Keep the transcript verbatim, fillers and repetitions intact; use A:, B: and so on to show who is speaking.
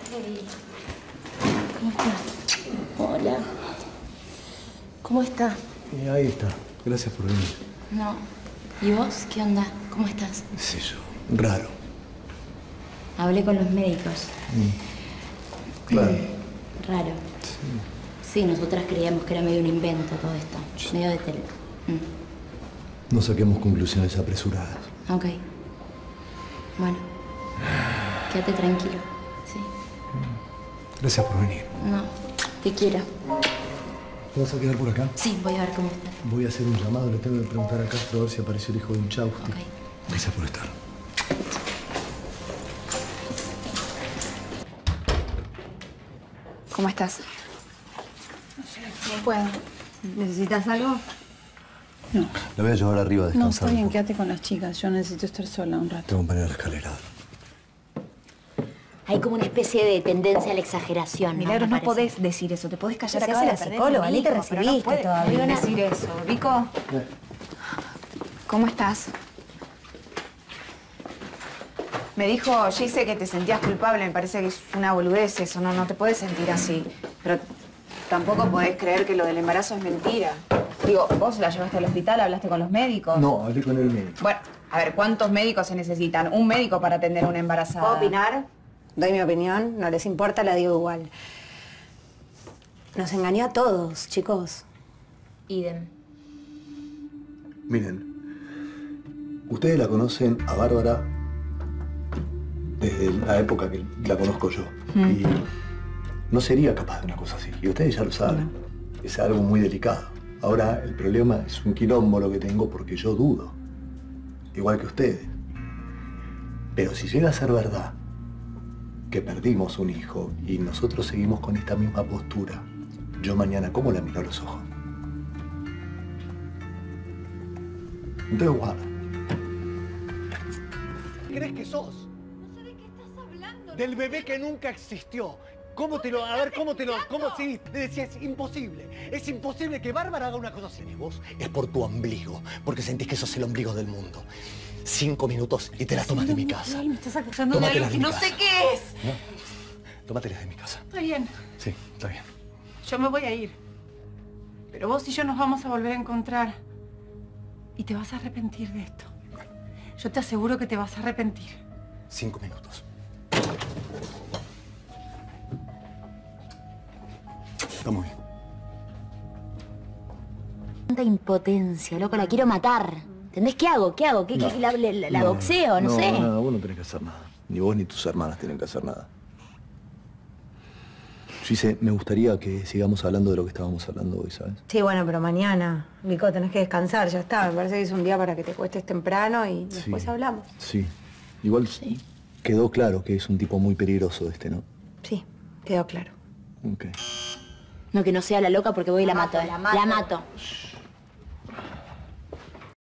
A: Hey. ¿Cómo estás? Hola. ¿Cómo está?
B: Eh, ahí está. Gracias por venir.
A: No. ¿Y vos? ¿Qué onda? ¿Cómo estás?
B: Es eso. Raro.
A: Hablé con los médicos.
B: Mm. Claro.
A: Raro. Sí. Sí, nosotras creíamos que era medio un invento todo esto. Ch medio de tele. Mm.
B: No saquemos conclusiones apresuradas.
A: Ok. Bueno. Quédate tranquilo. Sí.
B: Gracias por venir.
A: No. Te quiero.
B: ¿Te vas a quedar por acá?
A: Sí, voy a ver cómo estás.
B: Voy a hacer un llamado. Le tengo que preguntar a Castro a ver si apareció el hijo de un Chausti.
A: Ok.
B: Gracias por estar.
C: ¿Cómo estás?
D: No sé, no puedo.
C: ¿Necesitas algo?
D: No.
B: La voy a llevar arriba a descansar.
D: No, está bien, quédate con las chicas. Yo necesito estar sola un rato.
B: Te acompaño a la escalera.
A: Hay como una especie de tendencia a la exageración, ¿no?
C: Milagros, no
A: parece.
C: podés decir eso. Te podés callar
A: Se
C: acá
A: hace
C: de
A: la
C: perder
A: psicóloga,
C: el
A: ni te
C: hijo, pero
A: recibiste
C: no puedes
A: todavía.
C: decir eso. Vico,
B: Eh.
C: ¿cómo estás? Me dijo Gise que te sentías culpable. Me parece que es una boludez eso. No, no te puedes sentir así. Pero tampoco podés creer que lo del embarazo es mentira. Digo, vos la llevaste al hospital, hablaste con los médicos.
B: No, hablé con el médico.
C: Bueno, a ver, ¿cuántos médicos se necesitan? Un médico para atender a una embarazada.
E: ¿Puedo opinar? Doy mi opinión, no les importa, la digo igual. Nos engañó a todos, chicos.
A: Idem.
B: Miren, ustedes la conocen a Bárbara desde la época que la conozco yo. Mm. Y no sería capaz de una cosa así. Y ustedes ya lo saben. No. Es algo muy delicado. Ahora, el problema es un quilombo lo que tengo porque yo dudo. Igual que ustedes. Pero si llega a ser verdad que perdimos un hijo y nosotros seguimos con esta misma postura, yo mañana, ¿cómo la miro a los ojos? Entonces, guarda.
F: ¿Qué crees que sos?
G: No sé de qué estás hablando.
F: Del bebé que nunca existió. ¿Cómo te lo...? A ver, ¿cómo te lo...? ¿Cómo sí? Le decía, es imposible. Es imposible que Bárbara haga una cosa así. Y vos es por tu ombligo. Porque sentís que sos el ombligo del mundo. Cinco minutos y te la tomas de mi casa.
D: Me estás acusando de algo que no sé qué es.
F: ¿No? Tómatelas de mi casa.
D: Está bien.
F: Sí, está bien.
D: Yo me voy a ir. Pero vos y yo nos vamos a volver a encontrar. Y te vas a arrepentir de esto. Yo te aseguro que te vas a arrepentir.
F: Cinco minutos. Está muy bien.
A: Tanta impotencia, loco, la quiero matar. ¿Entendés? ¿Qué hago? ¿Qué hago? ¿Qué,
B: No.
A: qué, la, la, la
B: No,
A: boxeo? No,
B: no
A: sé.
B: nada, vos no tenés que hacer nada. Ni vos ni tus hermanas tienen que hacer nada. Gise, me gustaría que sigamos hablando de lo que estábamos hablando hoy, ¿sabes?
E: Sí, bueno, pero mañana, Vico, tenés que descansar, ya está. Me parece que es un día para que te cuestes temprano y después
B: Sí.
E: hablamos.
B: Sí. Igual
A: Sí.
B: quedó claro que es un tipo muy peligroso este, ¿no?
E: Sí, quedó claro.
B: Ok.
A: No, que no sea la loca porque voy y la,
E: La
A: mato.
E: mato,
A: eh.
E: la mato.
A: La mato.
B: Shh.